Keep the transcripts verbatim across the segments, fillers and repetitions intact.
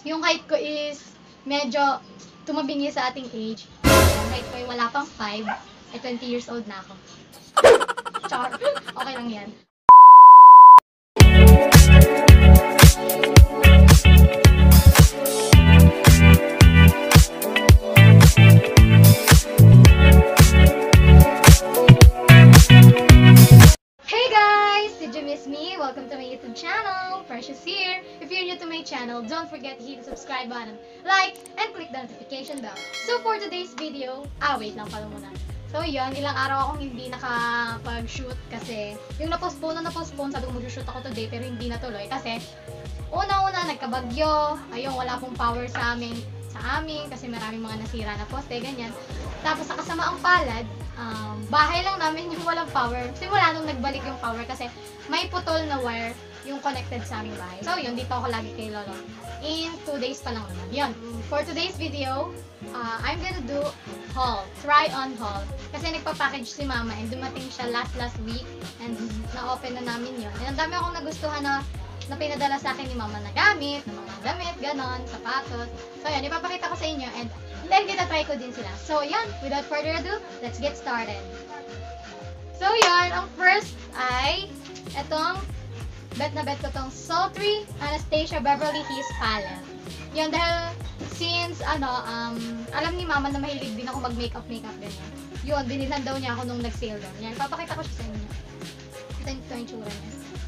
Yung height ko is medyo tumabingi sa ating age. Yung height ko ay wala pang five. Ay twenty years old na ako. Char. Okay lang yan. Welcome to my YouTube channel, Precious here. If you're new to my channel, don't forget to hit the subscribe button, like, and click the notification bell. So for today's video, ah wait lang pala muna. So yun, ilang araw akong hindi nakapag-shoot kasi yung na-postpone na na-postpone, sabi ko mag-shoot ako today pero hindi natuloy kasi una-una nagkabagyo, ayun wala pong power sa amin, sa amin kasi maraming mga nasira na poste, ganyan. Tapos sa kasamaang palad, um, bahay lang namin yung walang power. Simula nung nagbalik yung power kasi may putol na wire yung connected sa aming bahay. So yun, dito ako lagi kay Lolo. In two days pa lang naman. Yun. For today's video, uh, I'm gonna do haul. Try on haul. Kasi nagpa-package si Mama and dumating siya last last week and na-open na namin yun. And ang dami akong nagustuhan na na pinadala sa akin ni Mama na gamit, na mga damit, ganon, sapatos. So yan, ipapakita ko sa inyo and then kita-try ko din sila. So yan, without further ado, let's get started. So yan, ang first ay etong bet na bet ko tong Sultry Anastasia Beverly Hills Palette. Yan, dahil since ano, um, alam ni Mama na mahilig din ako mag-makeup makeup ganyan. Yun, binilan daw niya ako nung nag-sale doon. Yan, papakita ko siya sa inyo. Ito yung, ito yung tsura niya.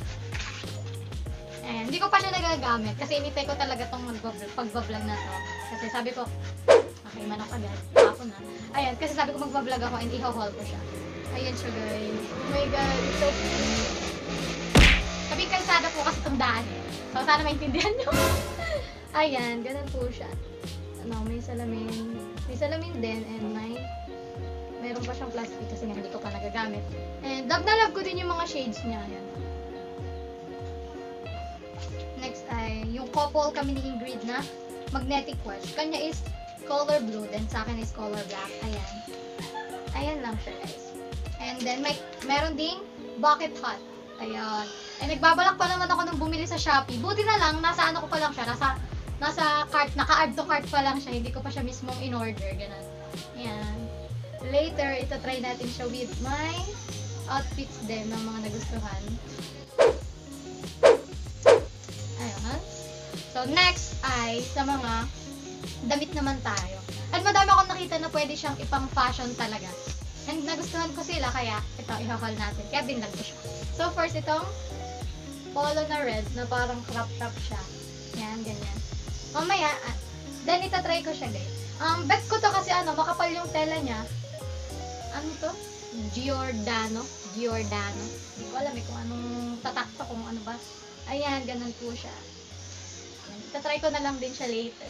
And, hindi ko pa siya nagagamit kasi initay ko talaga tong pag-vlog na to. Kasi sabi ko, okay, manok agad. Ako na. Ayan, kasi sabi ko mag-vlog ako and i-haul ko siya. Ayan siya, guys. Oh my God, it's so cute. Sabi kalsada po kasi itong daan. So, sana maintindihan nyo. Ayan, ganun po siya. Ano, may salamin. May salamin din and may meron pa siyang plastic kasi nga hindi ko pa nagagamit. And love na love ko din yung mga shades niya. Ayan. Next ay yung couple kami ni Ingrid na magnetic watch. Kanya is color blue, then sa akin is color black. Ayan. Ayan lang siya, guys. And then may meron ding bucket hat. Ayan. Eh nagbabalak pa naman ako nung bumili sa Shopee. Buti na lang nasa ano ko pa lang siya, nasa nasa cart, naka-add to cart pa lang siya. Hindi ko pa siya mismong in order, ganun. Ayan. Later, ito try natin siya with my outfits din ng mga nagustuhan. Ayan. So, next ay sa mga damit naman tayo. At madami akong nakita na pwede siyang ipang fashion talaga. And nagustuhan ko sila, kaya ito, i-haul natin. Kaya binlag ko siya. So, first itong polo na red, na parang crop top siya. Yan, ganyan. Mamaya, ah, then itatry ko siya, guys. Um, bet ko to kasi ano, makapal yung tela niya. Ano to? Giordano. Giordano. Hindi ko alam eh kung anong tatak to, kung ano ba. Ayan, ganun po siya. Itatry ko na lang din siya later.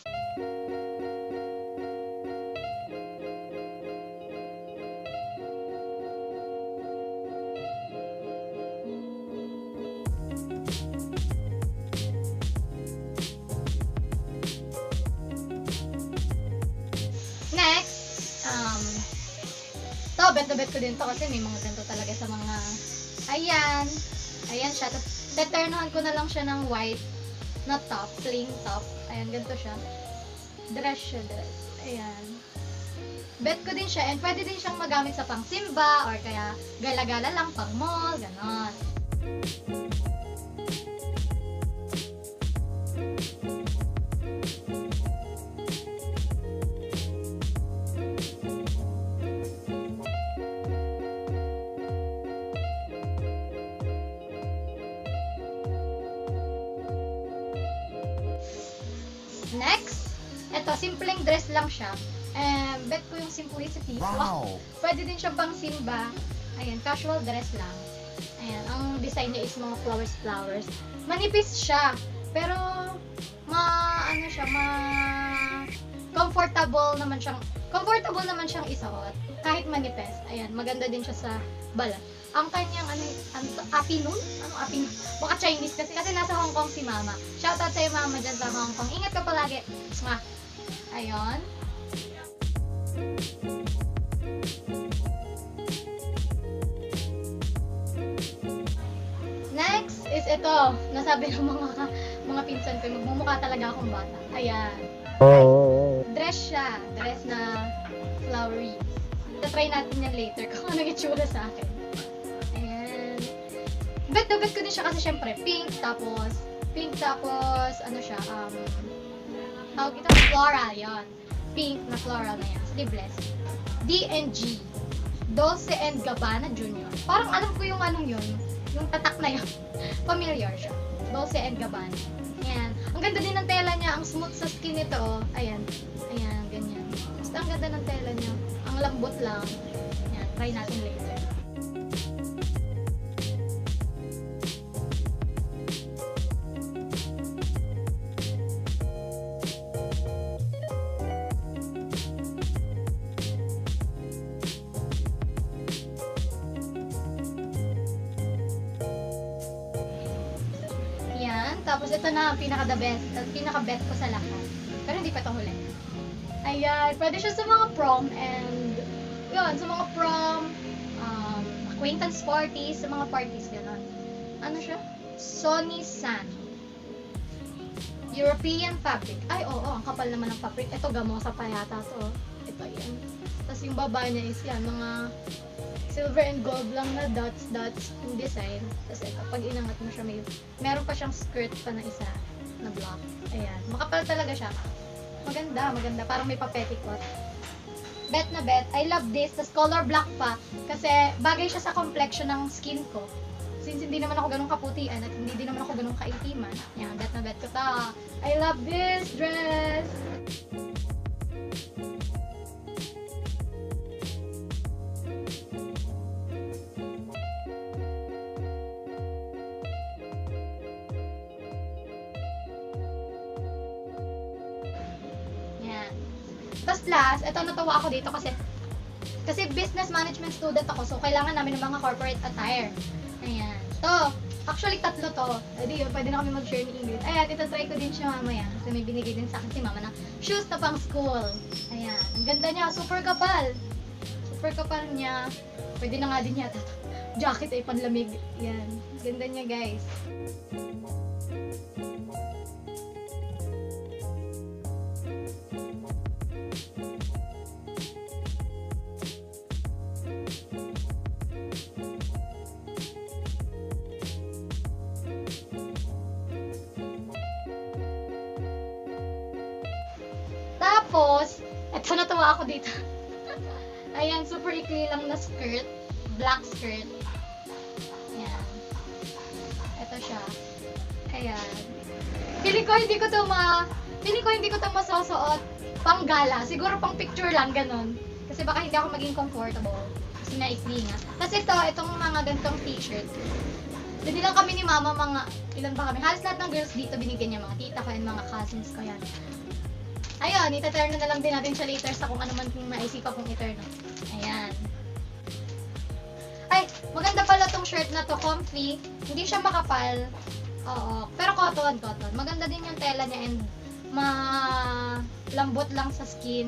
Next, um, to, bet na bet ko din to kasi may mga ganito talaga sa mga, ayan, ayan siya. Tapos, deternuhan ko na lang siya ng white na top, plain top. Ayan, ganito siya. Dress siya, dress. Ayan. Bet ko din siya and pwede din siyang magamit sa pang simba or kaya gala-gala lang pang mall, ganon. Next, eto, simpleng dress lang siya. Um, bet ko yung simplicity. Wow! So, pwede din siya pang simba. Ayan, casual dress lang. Ayan, ang design niya is mga flowers-flowers. Manipis siya, pero ma, ano siya, ma, comfortable naman siyang, comfortable naman siyang isuot. Kahit manipis. Ayan, maganda din siya sa balat. Ang kanyang, ano, ano apinun? Ano, apinun? Baka Chinese kasi, kasi nasa Hong Kong si Mama. Shoutout sa'yo, Mama, dyan sa Hong Kong. Ingat ka palagi. Mwah. Ayun. Next is ito. Nasabi ng mga mga pinsan ko, magmumukha talaga akong bata. Ayan. Oh. Dress siya. Dress na flowery. Tatry natin yan later kung anong itsura sa akin. Ayan. Bet na bet ko din siya kasi syempre pink, tapos pink, tapos ano siya, um, tawag ito, floral, yan. Pink na floral na yan. Sleeveless. D and G. Dolce and Gabbana Junior Parang alam ko yung anong yun. Yung tatak na yun. Familiar siya. Dolce and Gabbana. Ayan. Ang ganda din ng tela niya. Ang smooth sa skin nito. Oh. Ayan. Ayan. Ganyan. Basta ang ganda ng tela niya. Ang lambot lang. Ayan. Try natin later. Tapos ito na ang pinaka-the best, ang pinaka-bet ko sa lahat. Pero hindi pa ito huli. Ayan, pwede siya sa mga prom and yun, sa mga prom, um, acquaintance parties, sa mga parties, gano'n. Ano siya? Sony San. European fabric. Ay, oo, ang kapal naman ng fabric. Ito, gamosa pa yata to. Ito, yan. Tapos yung baba niya is yan, mga silver and gold lang na dots, dots yung design. Tapos ito, pag inangat mo siya, may, meron pa siyang skirt pa na isa na black. Ayan. Makapal talaga siya. Maganda, maganda. Parang may pa-petticoat. Bet na bet. I love this. Tapos color black pa. Kasi bagay siya sa complexion ng skin ko. Since hindi naman ako ganun kaputian at hindi din naman ako ganun kaitiman. Ayan, bet na bet ko ta. I love this dress! Tapos last, ito natawa ako dito kasi kasi business management student ako, so kailangan namin ng mga corporate attire. Ayan. To, actually tatlo to. Edi yun, pwede na kami mag-share ni Ingrid. Ayan, ito try ko din siya mamaya. Kasi may binigay din sa akin si mama na shoes na pang school. Ayan. Ang ganda niya, super kapal. Super kapal niya. Pwede na nga din yata. Jacket ay panlamig. Ayan. Ganda niya, guys. Tapos, eto natawa ako dito. Ayan, super ikli lang na skirt. Black skirt. Ayan. Ito siya. Ayan. Pili ko hindi ko to ma... Pili ko hindi ko to masusuot pang gala. Siguro pang picture lang, ganun. Kasi baka hindi ako maging comfortable. Kasi naikli nga. Kasi ito, itong mga gantong t-shirt. Hindi lang kami ni mama, mga... Ilan ba kami? Halos lahat ng girls dito binigyan niya. Mga tita ko and mga cousins ko yan. Ayun, itaturn na lang din natin siya later sa kung ano man yung naisipa kong i-turn. Ayan. Ay, maganda pala tong shirt na to, comfy. Hindi siya makapal. Oo. Pero cotton, cotton. Maganda din yung tela niya and malambot lang sa skin.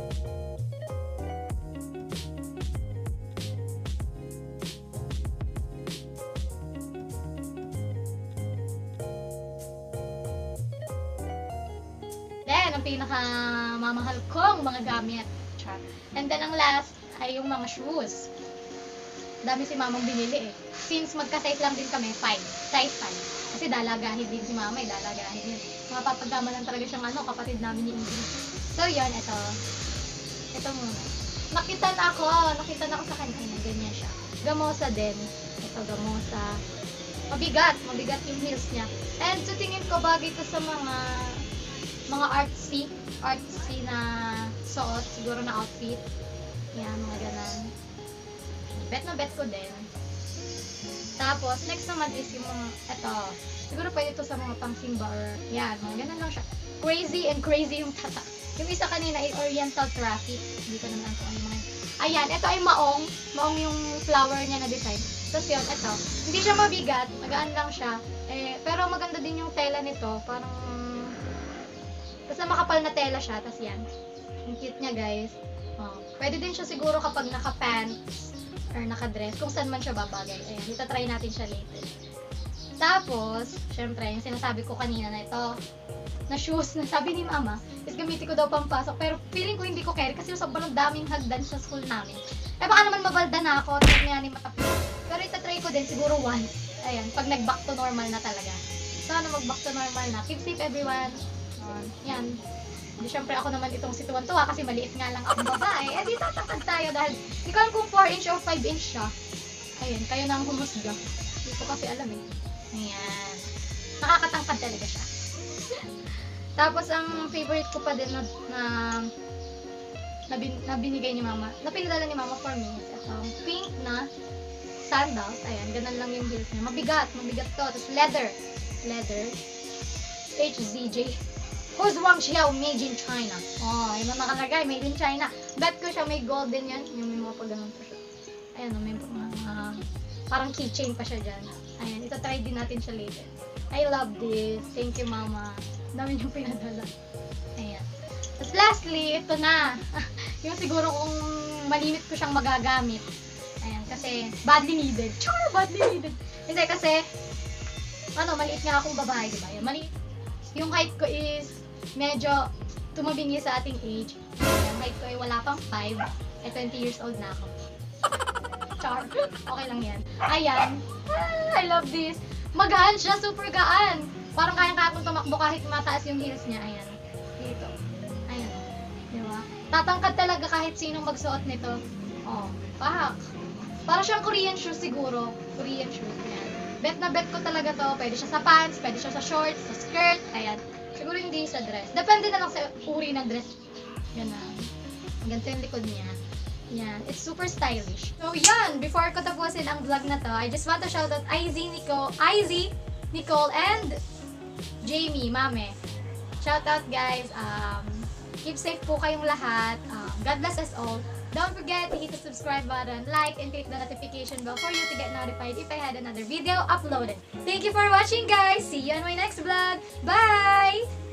Then, ang pinaka-mamahal kong mga gamit. Char. And then, ang last ay yung mga shoes. Dami si mamang binili eh. Since magka-size lang din kami, five. Size five. Kasi dalagahin din si mama eh, dalagahin din. Mga papagama lang talaga siyang ano, kapatid namin ni Ingrid. So, yun, ito. Ito muna. Nakita na ako, nakita na ako sa kanya. Ayan, ganyan siya. Gamosa din. Ito, gamosa. Mabigat, mabigat yung heels niya. And sa tingin ko, bagay ito sa mga mga artsy, artsy na suot, siguro na outfit. Yan, mga ganan. Bet na bet ko din. Tapos, next naman is yung mga, eto, siguro pwede ito sa mga pang-simba or, yan, mga ganan lang siya. Crazy and crazy yung tata. Yung isa kanina ay Oriental Traffic. Hindi ko naman kung ano mga. Ayan, ito ay maong. Maong yung flower niya na design. Tapos yun, ito. Hindi siya mabigat. Magaan lang siya. Eh, pero maganda din yung tela nito. Parang, basta makapal na tela siya. Tapos yan. Ang cute niya, guys. Oh. Pwede din siya siguro kapag naka-pants or naka-dress. Kung saan man siya babagay. Ayan, itatry natin siya later. Tapos, syempre, yung sinasabi ko kanina na ito, na shoes na sabi ni mama, is gamitin ko daw pampasok. Pero feeling ko hindi ko carry kasi sobrang daming hagdan sa school namin. Eh baka naman mabalda na ako, try na yan matapos. Pero itatry ko din siguro once. Ayan, pag nag-back to normal na talaga. Sana mag-back to normal na. Keep safe everyone. Uh, yan. Hindi syempre ako naman itong si Tuwan-Tuwa kasi maliit nga lang akong babae. Eh di tatangkad tayo dahil di ko alam kung four inch or five inch siya. Ayan, kayo na ang humusga. Hindi ko kasi alam eh. Ayan. Nakakatangkad talaga siya. Tapos ang favorite ko pa din na, na, na, bin, na binigay ni mama, na pinadala ni mama for me is itong pink na sandals. Ayan, ganun lang yung heels niya. Mabigat, mabigat to. Tapos leather. Leather. H Z J. Who's Wang Xiao made in China? Oh, yung nakalagay, made in China. Bet ko siya may golden yan. Yung may mga pag-ganon pa siya. Ayan, may mga uh, parang keychain pa siya dyan. Ayan, ito try din natin siya later. I love this. Thank you, mama. Dami niyong pinadala. Ayan. Tapos lastly, ito na. Yung siguro kung malimit ko siyang magagamit. Ayan, kasi badly needed. Char, badly needed. Hindi kasi, ano, maliit nga akong babae, diba? Yan, maliit. Yung height ko is medyo tumabingi sa ating age. Yung height ko ay wala pang five. Eh, twenty years old na ako. Char. Okay lang yan. Ayan. Ah, I love this. Magaan siya, super gaan. Parang kayang-kaya kong tumakbo kahit mataas yung heels niya. Ayan. Dito. Ayan. Diba? Tatangkad talaga kahit sinong magsuot nito. Oh, pak. Parang siyang Korean shoes siguro. Korean shoes. Ayan. Bet na bet ko talaga to. Pwede siya sa pants, pwede siya sa shorts, sa skirt. Ayan. Siguro hindi sa dress. Depende na lang sa uri ng dress. Yan na. Ganito yung likod niya. Yan. It's super stylish. So, yan. Before ko tapusin ang vlog na to, I just want to shout out I Z, Nico, I Z, Nicole, and Jamie, Mame. Shout out, guys. Um, keep safe po kayong lahat. Um, God bless us all. Don't forget to hit the subscribe button, like, and click the notification bell for you to get notified if I had another video uploaded. Thank you for watching, guys. See you on my next vlog. Bye!